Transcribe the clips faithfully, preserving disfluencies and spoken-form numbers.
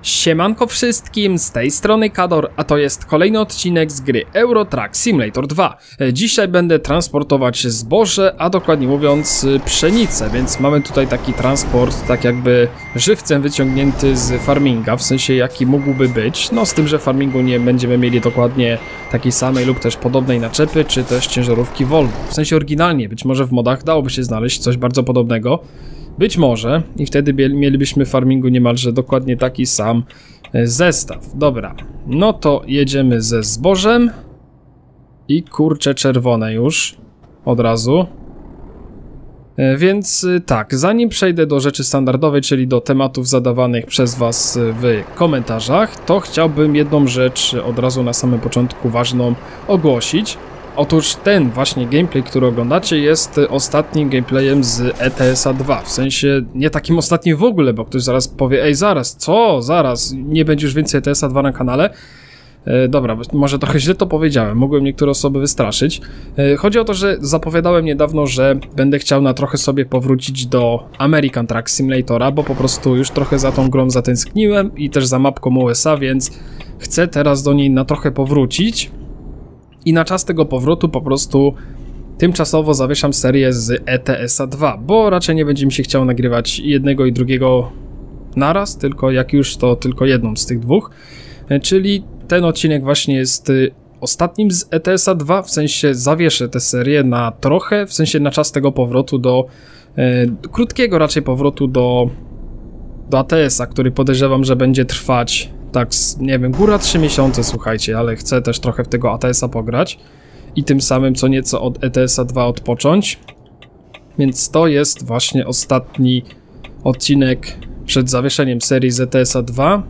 Siemanko wszystkim, z tej strony Kador, a to jest kolejny odcinek z gry Euro Truck Simulator dwa. Dzisiaj będę transportować zboże, a dokładnie mówiąc pszenicę, więc mamy tutaj taki transport tak jakby żywcem wyciągnięty z farminga, w sensie jaki mógłby być, no z tym, że w farmingu nie będziemy mieli dokładnie takiej samej lub też podobnej naczepy, czy też ciężarówki Volvo. W sensie oryginalnie, być może w modach dałoby się znaleźć coś bardzo podobnego. Być może i wtedy mielibyśmy w farmingu niemalże dokładnie taki sam zestaw. Dobra, no to jedziemy ze zbożem i kurcze czerwone już od razu. Więc tak, zanim przejdę do rzeczy standardowej, czyli do tematów zadawanych przez was w komentarzach, to chciałbym jedną rzecz od razu na samym początku ważną ogłosić. Otóż ten właśnie gameplay, który oglądacie, jest ostatnim gameplayem z E T S a dwa, w sensie nie takim ostatnim w ogóle, bo ktoś zaraz powie, ej zaraz, co, zaraz, nie będzie już więcej E T S a dwa na kanale. E, dobra, może trochę źle to powiedziałem, mogłem niektóre osoby wystraszyć. E, chodzi o to, że zapowiadałem niedawno, że będę chciał na trochę sobie powrócić do American Truck Simulatora, bo po prostu już trochę za tą grą zatęskniłem i też za mapką U S A, więc chcę teraz do niej na trochę powrócić. I na czas tego powrotu po prostu tymczasowo zawieszam serię z E T S a dwa, bo raczej nie będzie mi się chciało nagrywać jednego i drugiego naraz, tylko jak już to tylko jedną z tych dwóch. Czyli ten odcinek właśnie jest ostatnim z E T S a dwa, w sensie zawieszę tę serię na trochę, w sensie na czas tego powrotu do e, krótkiego raczej powrotu do, do A T S a, który podejrzewam, że będzie trwać tak, nie wiem, góra trzy miesiące, słuchajcie, ale chcę też trochę w tego A T S a pograć i tym samym co nieco od E T S a dwa odpocząć. Więc to jest właśnie ostatni odcinek przed zawieszeniem serii z E T S a dwa,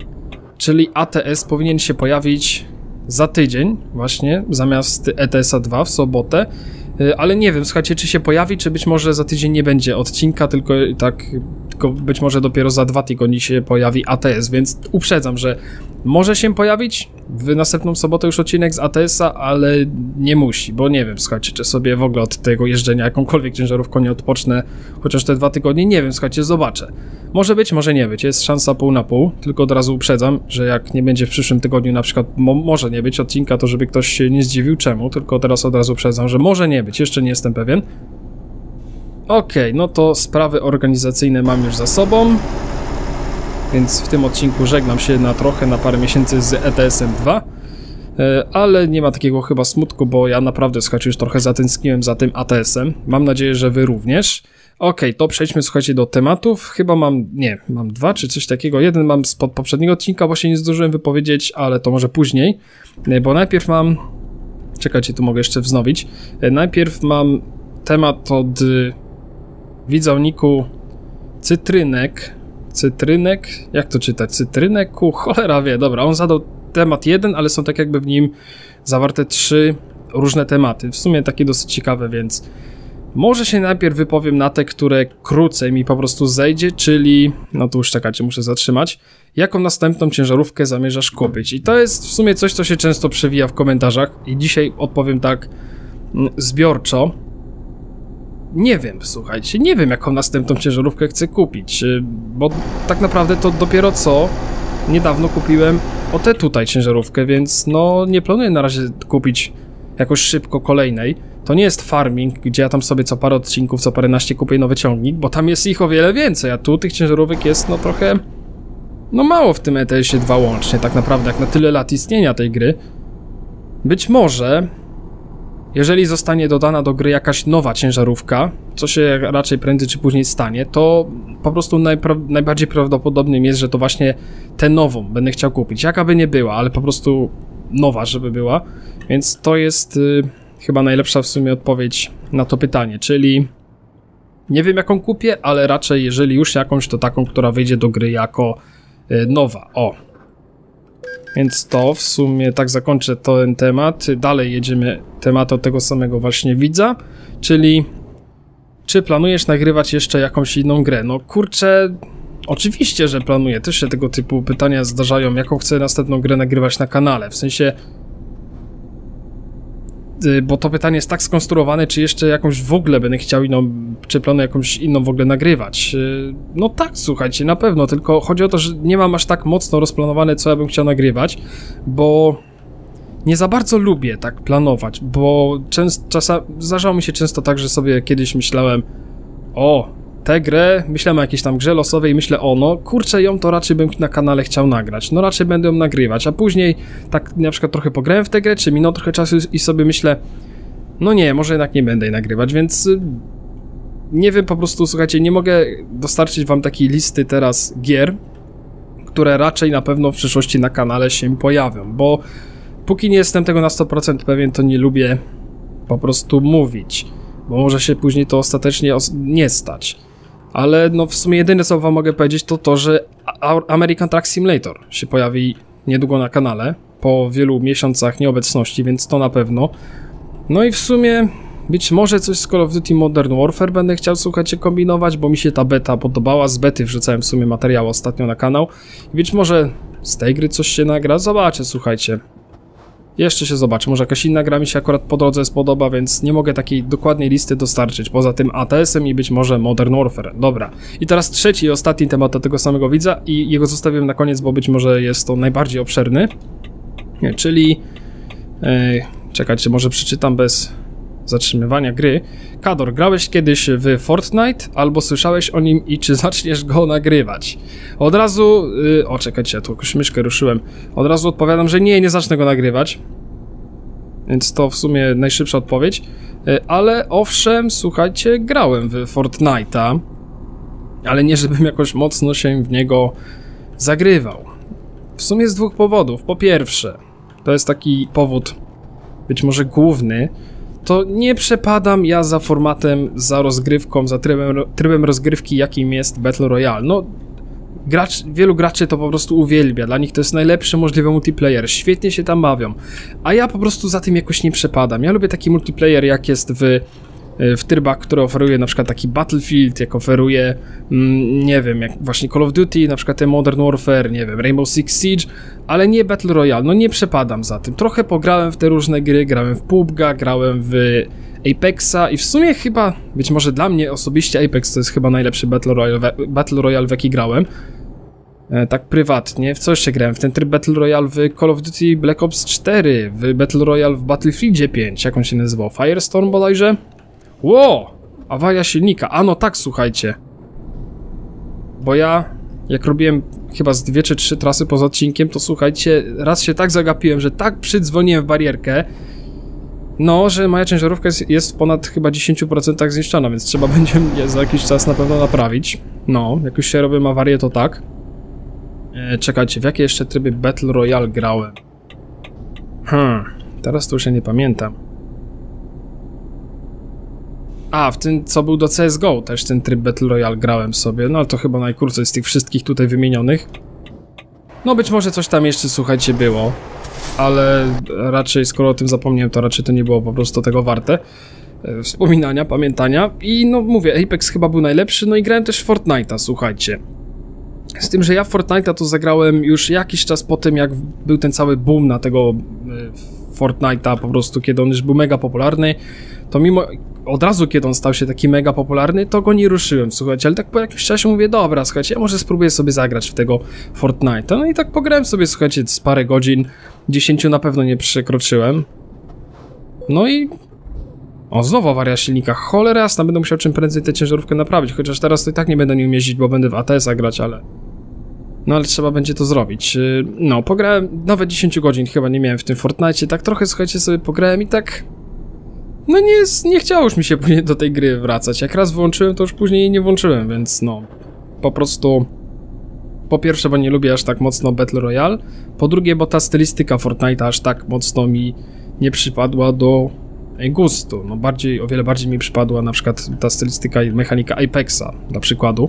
czyli A T S powinien się pojawić za tydzień właśnie, zamiast E T S a dwa w sobotę, ale nie wiem, słuchajcie, czy się pojawi, czy być może za tydzień nie będzie odcinka, tylko tak, tylko być może dopiero za dwa tygodnie się pojawi A T S, więc uprzedzam, że może się pojawić w następną sobotę już odcinek z A T S a, ale nie musi, bo nie wiem, słuchajcie, czy sobie w ogóle od tego jeżdżenia jakąkolwiek ciężarówką nie odpocznę, chociaż te dwa tygodnie, nie wiem, słuchajcie, zobaczę. Może być, może nie być, jest szansa pół na pół, tylko od razu uprzedzam, że jak nie będzie w przyszłym tygodniu na przykład, mo może nie być odcinka, to żeby ktoś się nie zdziwił czemu, tylko teraz od razu uprzedzam, że może nie być, jeszcze nie jestem pewien. Okej, okay, no to sprawy organizacyjne mam już za sobą, więc w tym odcinku żegnam się na trochę, na parę miesięcy z E T S em dwa, ale nie ma takiego chyba smutku, bo ja naprawdę, słuchajcie, już trochę zatęskniłem za tym A T S em, mam nadzieję, że wy również. Okej, okay, to przejdźmy, słuchajcie, do tematów. Chyba mam, nie, mam dwa czy coś takiego. Jeden mam z poprzedniego odcinka, bo się nie zdążyłem wypowiedzieć, ale to może później. Bo najpierw mam... Czekajcie, tu mogę jeszcze wznowić. Najpierw mam temat od widza o niku Cytrynek. Cytrynek? Jak to czytać? Cytrynek? Ku, cholera wie. Dobra, on zadał temat jeden, ale są tak jakby w nim zawarte trzy różne tematy. W sumie takie dosyć ciekawe, więc... Może się najpierw wypowiem na te, które krócej mi po prostu zejdzie, czyli... No to już czekajcie, muszę zatrzymać. Jaką następną ciężarówkę zamierzasz kupić? I to jest w sumie coś, co się często przewija w komentarzach. I dzisiaj odpowiem tak zbiorczo. Nie wiem, słuchajcie, nie wiem, jaką następną ciężarówkę chcę kupić. Bo tak naprawdę to dopiero co niedawno kupiłem o tę tutaj ciężarówkę, więc no nie planuję na razie kupić jakoś szybko kolejnej. To nie jest farming, gdzie ja tam sobie co parę odcinków, co paręnaście kupię nowy ciągnik, bo tam jest ich o wiele więcej, a tu tych ciężarówek jest no trochę, no mało w tym E T S ie dwa łącznie, tak naprawdę, jak na tyle lat istnienia tej gry. Być może, jeżeli zostanie dodana do gry jakaś nowa ciężarówka, co się raczej prędzej czy później stanie, to po prostu najpra- najbardziej prawdopodobnym jest, że to właśnie tę nową będę chciał kupić, jaka by nie była, ale po prostu nowa, żeby była, więc to jest... Yy... Chyba najlepsza w sumie odpowiedź na to pytanie, czyli nie wiem jaką kupię, ale raczej jeżeli już jakąś, to taką, która wyjdzie do gry jako y, nowa. O. Więc to w sumie tak zakończę ten temat. Dalej jedziemy temat od tego samego właśnie widza, czyli czy planujesz nagrywać jeszcze jakąś inną grę? No kurczę, oczywiście, że planuję. Też się tego typu pytania zdarzają, jaką chcę następną grę nagrywać na kanale, w sensie... bo to pytanie jest tak skonstruowane, czy jeszcze jakąś w ogóle będę chciał inną, czy planuję jakąś inną w ogóle nagrywać. No tak, słuchajcie, na pewno, tylko chodzi o to, że nie mam aż tak mocno rozplanowane, co ja bym chciał nagrywać, bo nie za bardzo lubię tak planować, bo często, czasami, zdarzało mi się często tak, że sobie kiedyś myślałem, o, tę grę, myślałem o jakiejś tam grze losowej i myślę, o no, kurczę, ją to raczej bym na kanale chciał nagrać, no raczej będę ją nagrywać, a później tak na przykład trochę pograłem w tę grę, czy minął trochę czasu i sobie myślę, no nie, może jednak nie będę jej nagrywać, więc nie wiem, po prostu, słuchajcie, nie mogę dostarczyć wam takiej listy teraz gier, które raczej na pewno w przyszłości na kanale się pojawią, bo póki nie jestem tego na sto procent pewien, to nie lubię po prostu mówić, bo może się później to ostatecznie nie stać. Ale no w sumie jedyne, co wam mogę powiedzieć, to to, że American Truck Simulator się pojawi niedługo na kanale, po wielu miesiącach nieobecności, więc to na pewno. No i w sumie być może coś z Call of Duty Modern Warfare będę chciał, słuchajcie, kombinować, bo mi się ta beta podobała, z bety wrzucałem w sumie materiał ostatnio na kanał. I być może z tej gry coś się nagra, zobaczę, słuchajcie. Jeszcze się zobaczy, może jakaś inna gra mi się akurat po drodze spodoba, więc nie mogę takiej dokładnej listy dostarczyć, poza tym A T S-em i być może Modern Warfare. Dobra, i teraz trzeci i ostatni temat do tego samego widza i jego zostawiłem na koniec, bo być może jest to najbardziej obszerny, nie, czyli... Yy, czekajcie, może przeczytam bez zatrzymywania gry. Kador, grałeś kiedyś w Fortnite, albo słyszałeś o nim i czy zaczniesz go nagrywać? Od razu... Yy, o, czekajcie, ja tu jakąś myszkę ruszyłem. Od razu odpowiadam, że nie, nie zacznę go nagrywać. Więc to w sumie najszybsza odpowiedź. Yy, ale owszem, słuchajcie, grałem w Fortnite'a, ale nie, żebym jakoś mocno się w niego zagrywał. W sumie z dwóch powodów. Po pierwsze, to jest taki powód, być może główny, to nie przepadam ja za formatem, za rozgrywką, za trybem, trybem rozgrywki, jakim jest Battle Royale. No, gracz, wielu graczy to po prostu uwielbia, dla nich to jest najlepszy możliwy multiplayer, świetnie się tam bawią, a ja po prostu za tym jakoś nie przepadam. Ja lubię taki multiplayer, jak jest w, w trybach, które oferuje na przykład taki Battlefield, jak oferuje, mm, nie wiem, jak właśnie Call of Duty, na przykład ten Modern Warfare, nie wiem, Rainbow Six Siege, ale nie Battle Royale, no nie przepadam za tym. Trochę pograłem w te różne gry, grałem w P U B G a, grałem w Apexa i w sumie chyba, być może dla mnie osobiście Apex to jest chyba najlepszy Battle Royale, Battle Royale w jaki grałem. E, tak prywatnie. W co jeszcze grałem? W ten tryb Battle Royale w Call of Duty Black Ops cztery, w Battle Royale w Battlefieldzie pięć, jak on się nazywał? Firestorm bodajże? Ło! Awaria silnika. A no tak, słuchajcie. Bo ja, jak robiłem chyba z dwie czy trzy trasy poza odcinkiem, to słuchajcie, raz się tak zagapiłem, że tak przydzwoniłem w barierkę, no, że moja ciężarówka jest, jest w ponad chyba dziesięć procent zniszczona, więc trzeba będzie mnie za jakiś czas na pewno naprawić. No, jak już się robię awarię, to tak. E, czekajcie, w jakie jeszcze tryby Battle Royale grałem? Hmm, teraz to już ja nie pamiętam. A, w tym, co był do C S G O, też ten tryb Battle Royale grałem sobie, no ale to chyba najkrócej z tych wszystkich tutaj wymienionych. No być może coś tam jeszcze, słuchajcie, było, ale raczej, skoro o tym zapomniałem, to raczej to nie było po prostu tego warte. E, wspominania, pamiętania i no mówię, Apex chyba był najlepszy, no i grałem też w Fortnite'a, słuchajcie. Z tym, że ja w Fortnite'a to zagrałem już jakiś czas po tym, jak był ten cały boom na tego e, Fortnite'a, po prostu kiedy on już był mega popularny, to mimo... Od razu, kiedy on stał się taki mega popularny, to go nie ruszyłem, słuchajcie, ale tak po jakimś czasie mówię, dobra, słuchajcie, ja może spróbuję sobie zagrać w tego Fortnite'a, no i tak pograłem sobie, słuchajcie, z parę godzin, dziesięciu na pewno nie przekroczyłem, no i... O, znowu awaria silnika, cholera jasna, będę musiał czym prędzej tę ciężarówkę naprawić, chociaż teraz to i tak nie będę nią jeździć, bo będę w A T S-a grać, ale... No ale trzeba będzie to zrobić. No, pograłem nawet dziesięć godzin, chyba nie miałem w tym Fortnite'cie, tak trochę, słuchajcie, sobie pograłem i tak... No nie, nie chciało już mi się później do tej gry wracać. Jak raz wyłączyłem, to już później jej nie włączyłem, więc no... Po prostu... Po pierwsze, bo nie lubię aż tak mocno Battle Royale. Po drugie, bo ta stylistyka Fortnite'a aż tak mocno mi nie przypadła do gustu. No bardziej, o wiele bardziej mi przypadła na przykład ta stylistyka i mechanika Apexa, dla przykładu.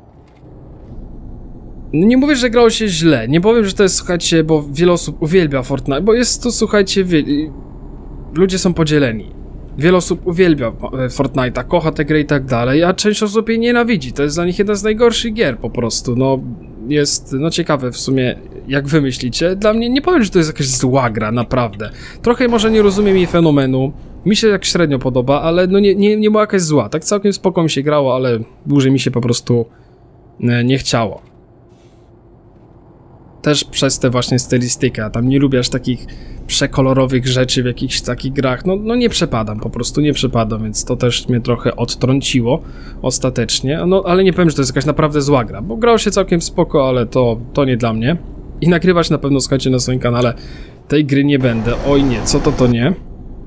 Nie mówię, że grało się źle. Nie powiem, że to jest, słuchajcie, bo wiele osób uwielbia Fortnite, bo jest to, słuchajcie, wie... ludzie są podzieleni. Wiele osób uwielbia Fortnite'a, kocha tę grę i tak dalej, a część osób jej nienawidzi. To jest dla nich jedna z najgorszych gier po prostu. No, jest, no ciekawe w sumie, Jak wy myślicie? Dla mnie nie powiem, że to jest jakaś zła gra, naprawdę. Trochę może nie rozumiem jej fenomenu. Mi się jak średnio podoba, ale no nie, nie, nie była jakaś zła. Tak całkiem spoko mi się grało, ale dłużej mi się po prostu nie chciało. Też przez tę właśnie stylistykę, a tam nie lubię aż takich przekolorowych rzeczy w jakichś takich grach. No, no nie przepadam, po prostu nie przepadam, więc to też mnie trochę odtrąciło ostatecznie. No ale nie powiem, że to jest jakaś naprawdę zła gra, bo grało się całkiem spoko, ale to, to nie dla mnie. I nagrywać na pewno, słuchajcie, na swoim kanale tej gry nie będę. Oj nie, co to to nie?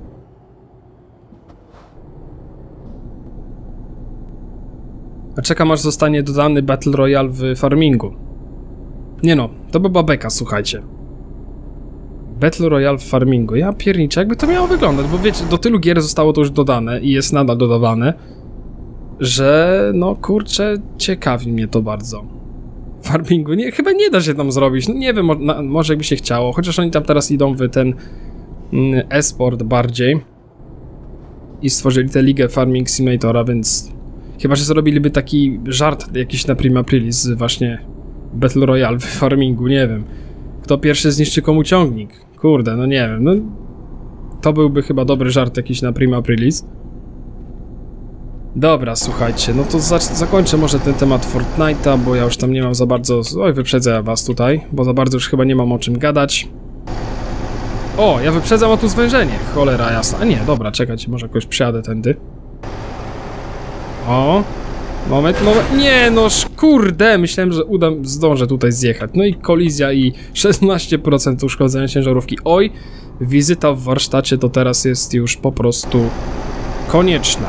A czekam, aż zostanie dodany Battle Royale w farmingu. Nie no, to była beka, słuchajcie. Battle Royale w farmingu. Ja pierniczę, jakby to miało wyglądać, bo wiecie, do tylu gier zostało to już dodane i jest nadal dodawane, że no kurczę, ciekawi mnie to bardzo. W farmingu nie, chyba nie da się tam zrobić, no nie wiem, mo na, może jakby się chciało, chociaż oni tam teraz idą w ten mm, e-sport bardziej i stworzyli tę ligę Farming Simulatora, więc chyba, że zrobiliby taki żart jakiś na Prima Aprilis z właśnie Battle Royale w farmingu, nie wiem. Kto pierwszy zniszczy komu ciągnik? Kurde, no nie wiem, no... To byłby chyba dobry żart jakiś na Prima Aprilis. Dobra, słuchajcie, no to za zakończę może ten temat Fortnite'a, bo ja już tam nie mam za bardzo... Oj, wyprzedzę was tutaj, bo za bardzo już chyba nie mam o czym gadać. O, ja wyprzedzam, a tu zwężenie, cholera jasna. A nie, dobra, czekajcie, może jakoś przejadę tędy. O... Moment, moment. Nie no, kurde, myślałem, że udam, zdążę tutaj zjechać. No i kolizja i szesnaście procent uszkodzenia ciężarówki. Oj, wizyta w warsztacie to teraz jest już po prostu konieczna.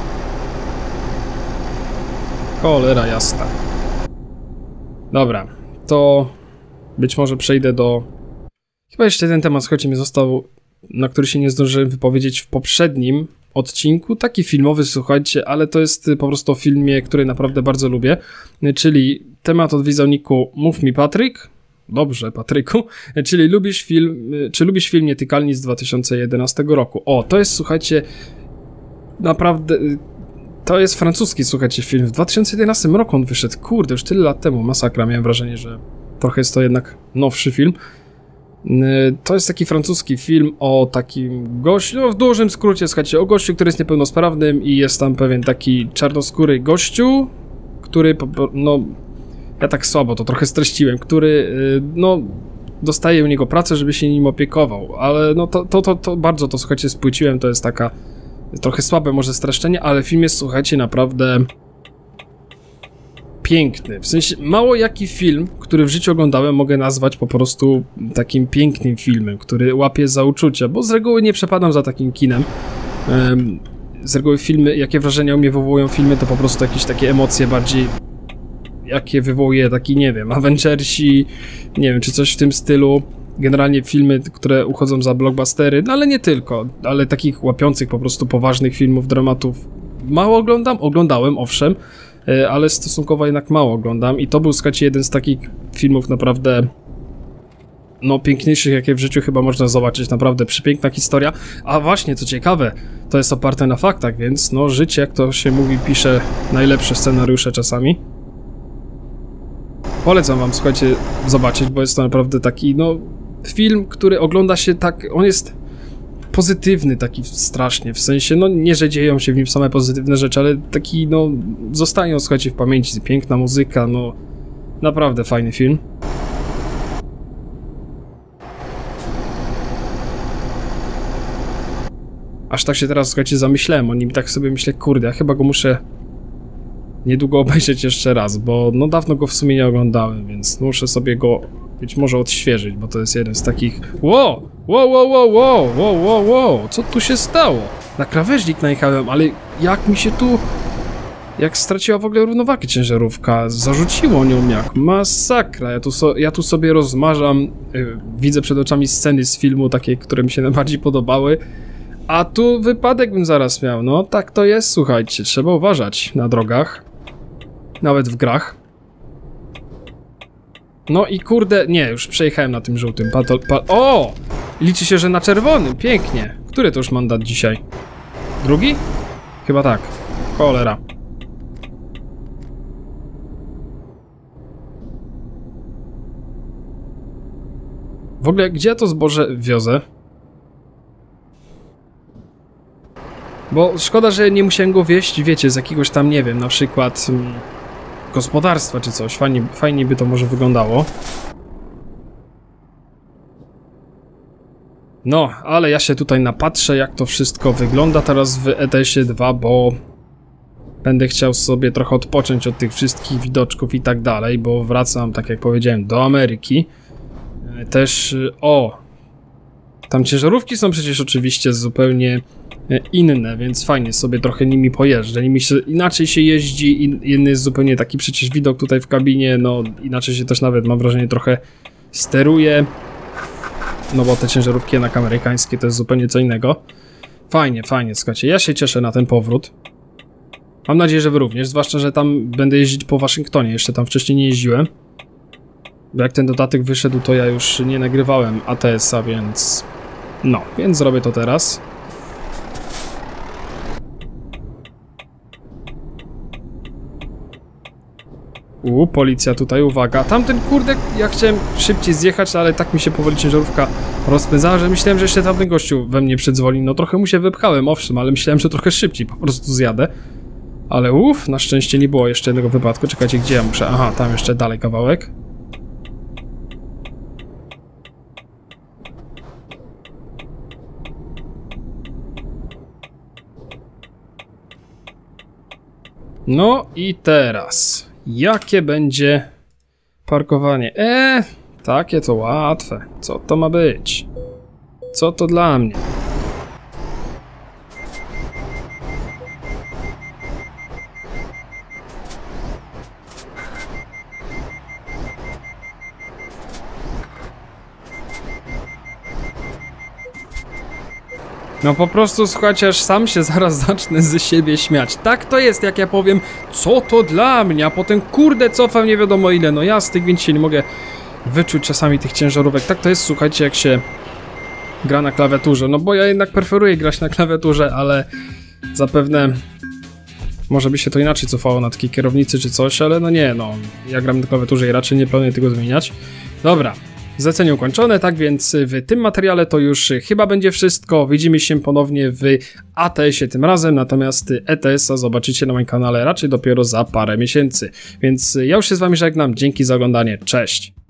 Cholera jasna. Dobra, to być może przejdę do... Chyba jeszcze ten temat, słuchajcie, mi został, na który się nie zdążyłem wypowiedzieć w poprzednim odcinku, taki filmowy, słuchajcie, ale to jest po prostu o filmie, który naprawdę bardzo lubię, czyli temat od wizowniku Mów mi Patryk. Dobrze, Patryku, czyli lubisz film, czy lubisz film Nietykalni z dwa tysiące jedenastego roku. O, to jest, słuchajcie, naprawdę, to jest francuski, słuchajcie, film. W dwa tysiące jedenastym roku on wyszedł, kurde, już tyle lat temu, masakra, miałem wrażenie, że trochę jest to jednak nowszy film. To jest taki francuski film o takim gościu, no w dużym skrócie, słuchajcie, o gościu, który jest niepełnosprawnym i jest tam pewien taki czarnoskóry gościu, który, no, ja tak słabo to trochę streściłem, który, no, dostaje u niego pracę, żeby się nim opiekował, ale no to, to, to, to bardzo to, słuchajcie, spłyciłem, to jest taka trochę słabe może streszczenie, ale film jest, słuchajcie, naprawdę piękny. W sensie, mało jaki film, który w życiu oglądałem, mogę nazwać po prostu takim pięknym filmem, który łapie za uczucia, bo z reguły nie przepadam za takim kinem. Um, z reguły filmy, jakie wrażenia u mnie wywołują filmy, to po prostu jakieś takie emocje bardziej, jakie wywołuje taki, nie wiem, Avengersi, nie wiem, czy coś w tym stylu. Generalnie filmy, które uchodzą za blockbustery, no ale nie tylko, ale takich łapiących po prostu poważnych filmów, dramatów mało oglądam, oglądałem, owszem, ale stosunkowo jednak mało oglądam i to był, słuchajcie, jeden z takich filmów naprawdę, no, piękniejszych, jakie w życiu chyba można zobaczyć, naprawdę przepiękna historia, a właśnie, co ciekawe, to jest oparte na faktach, więc, no, życie, jak to się mówi, pisze najlepsze scenariusze czasami. Polecam wam, słuchajcie, zobaczyć, bo jest to naprawdę taki, no, film, który ogląda się tak, on jest pozytywny taki strasznie, w sensie, no nie, że dzieją się w nim same pozytywne rzeczy, ale taki, no, zostają, słuchajcie, w pamięci, piękna muzyka, no, naprawdę fajny film. Aż tak się teraz, słuchajcie, zamyślałem o nim i tak sobie myślę, kurde, ja chyba go muszę niedługo obejrzeć jeszcze raz, bo no dawno go w sumie nie oglądałem, więc muszę sobie go być może odświeżyć, bo to jest jeden z takich... Wow! Wow, wow, wow, wow, wow, wow, wow, co tu się stało? Na krawężnik najechałem, ale jak mi się tu... Jak straciła w ogóle równowagę ciężarówka, zarzuciło nią jak masakra, ja tu, so, ja tu sobie rozmarzam, yy, widzę przed oczami sceny z filmu, takie, które mi się najbardziej podobały, a tu wypadek bym zaraz miał, no tak to jest, słuchajcie, trzeba uważać na drogach, nawet w grach. No i kurde, nie, już przejechałem na tym żółtym, patol, pa, o! Liczy się, że na czerwonym, pięknie. Który to już mandat dzisiaj? Drugi? Chyba tak, cholera. W ogóle, gdzie ja to zboże wiozę? Bo szkoda, że nie musiałem go wieźć, wiecie, z jakiegoś tam, nie wiem, na przykład mm, gospodarstwa czy coś. Fajnie, fajnie by to może wyglądało. No, ale ja się tutaj napatrzę, jak to wszystko wygląda teraz w E T S-ie dwa, bo będę chciał sobie trochę odpocząć od tych wszystkich widoczków i tak dalej, bo wracam, tak jak powiedziałem, do Ameryki. Też, o, tam ciężarówki są przecież oczywiście zupełnie inne, więc fajnie sobie trochę nimi pojeżdżę. Nimi się, inaczej się jeździ, in, inny jest zupełnie taki przecież widok tutaj w kabinie, no inaczej się też nawet, mam wrażenie, trochę steruje. No bo te ciężarówki jednak amerykańskie to jest zupełnie co innego. Fajnie, fajnie, słuchajcie, ja się cieszę na ten powrót. Mam nadzieję, że wy również, zwłaszcza, że tam będę jeździć po Waszyngtonie, jeszcze tam wcześniej nie jeździłem. Bo jak ten dodatek wyszedł, to ja już nie nagrywałem A T S-a, więc... No, więc zrobię to teraz. U, policja tutaj, uwaga. Tamten kurde, ja chciałem szybciej zjechać, ale tak mi się powoli ciężarówka rozpędzała, że myślałem, że jeszcze tamten gościu we mnie przedzwoni. No trochę mu się wypchałem, owszem, ale myślałem, że trochę szybciej po prostu zjadę. Ale uff, na szczęście nie było jeszcze jednego wypadku. Czekajcie, gdzie ja muszę? Aha, tam jeszcze dalej kawałek. No i teraz, jakie będzie parkowanie? Eee, takie to łatwe. Co to ma być? Co to dla mnie? No po prostu, słuchajcie, aż sam się zaraz zacznę z siebie śmiać. Tak to jest, jak ja powiem, co to dla mnie, a potem kurde cofam nie wiadomo ile. No ja z tych więc się nie mogę wyczuć czasami tych ciężarówek. Tak to jest, słuchajcie, jak się gra na klawiaturze. No bo ja jednak preferuję grać na klawiaturze, ale zapewne może by się to inaczej cofało na takiej kierownicy czy coś, ale no nie, no ja gram na klawiaturze i raczej nie planuję tego zmieniać. Dobra. Zlecenie ukończone, tak więc w tym materiale to już chyba będzie wszystko. Widzimy się ponownie w A T S-ie tym razem, natomiast E T S-a zobaczycie na moim kanale raczej dopiero za parę miesięcy. Więc ja już się z wami żegnam, dzięki za oglądanie, cześć!